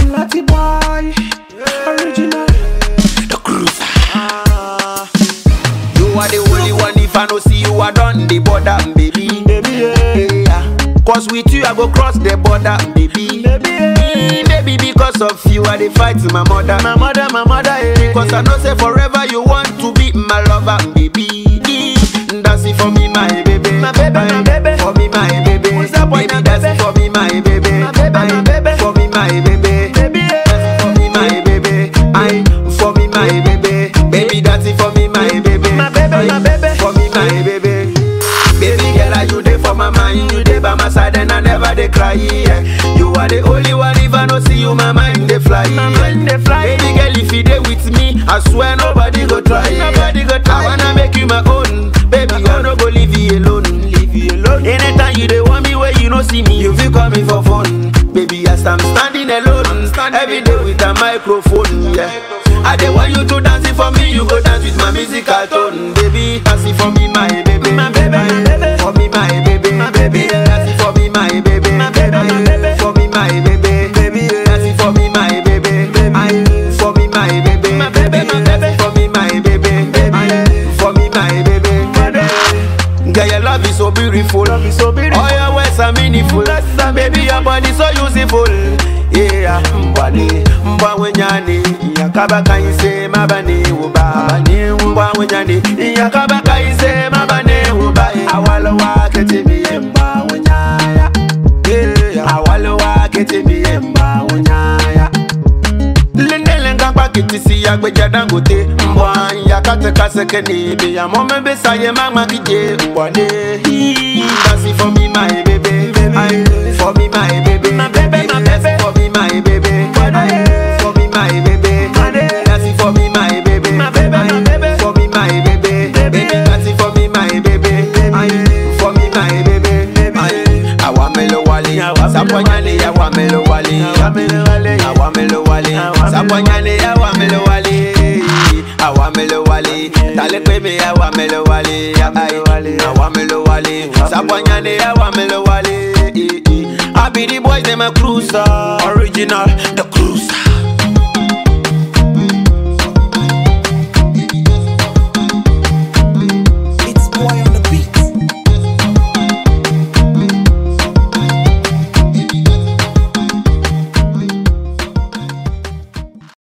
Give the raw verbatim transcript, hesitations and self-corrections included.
Naughty boy, original. The cruiser. You are the only one. If I no see you, I done the border, baby. Baby, Yeah. Cause with you, I go cross the border, baby. baby, Mm, Baby, because of you, I dey fight my mother. my mother, my mother, eh. Cause I know say forever you want to be my lover, baby. That's it for me, my baby. My baby, my baby. For me, my baby. What's up, boy, baby, my that's baby? it for me, my baby. My baby, my Aye, baby. For me, my baby. Baby, That's it for me, my baby. Aye, for me, my baby. Baby, that's it for me, my baby. My baby, Aye, my baby. For me, my baby. Baby girl, are you there for my mind? You there by my side and I never dey cry. Yeah. You are the only one. If I don't see you, my mind dey fly. my yeah. mind, they fly. Baby girl, if you dey with me, I swear nobody go try. Nobody go try. I wanna make you my own. Baby girl, no go leave you alone. Leave you alone. Anytime you dey want me where you no see me, you feel call me for phone. Baby, as I'm standing alone, every day with a microphone. Yeah. I dey want you to dance it for me, you go dance with my musical tone. Baby, dance it for me, my baby. My baby, my baby. For me, my baby. My baby, yeah. Dance it for me, my baby. My baby, my baby. For me, my baby. Baby, yeah. Dance it for me, my baby. Baby. Aye, for me, my baby. My baby, my baby. For me, my baby. Baby, Aye, yeah. for me, my baby. Girl, your love is so beautiful. Love is so beautiful. All your words are meaningful. Baby, your body so useful. Yeah, mbani, mba wenyani, yakaba kaise mabane uba. Mba wenyani, yakaba kaise mabane uba. Awalo wa ketimi mba wenyaya. Yeah, awalo wa ketimi mba wenyaya. Lendele ngakwa kitisi ya gbeja dangote. Mbwa yakate kaseke ni bi ya mome besa ye mama kije mbwane. That's it for me, my baby. Aye, for me, my baby. My baby, my That's baby. it for me, my baby. Aye, for me, my baby. That's it for me, my baby. My baby, my Aye, baby. for me, my baby. Baby, That's it for me, my baby. Aye, for me, my baby. Aye, awamelo wali, saponyane awamelo wali, Awamelo wali. awamelo wali, Awamelo saponyane awamelo wali, awamelo wali, talepe me awamelo wali, aye, awamelo wali, saponyane awamelo wali. I be the boys, them a cruiser, original, the cruiser.